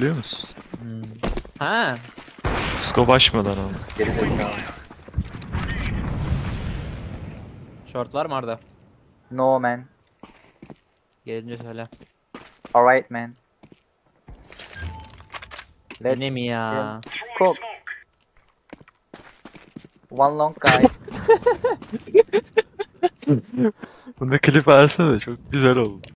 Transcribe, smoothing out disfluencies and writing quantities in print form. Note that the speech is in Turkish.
biliyor musun? Ha. Scope açmadan ama. Geri zekalı. Short var mı Arda? No man. Gelince söyle. Alright man. Let Yine mi ya? cook. One long guys. Bunda klip alsana, çok güzel oldu.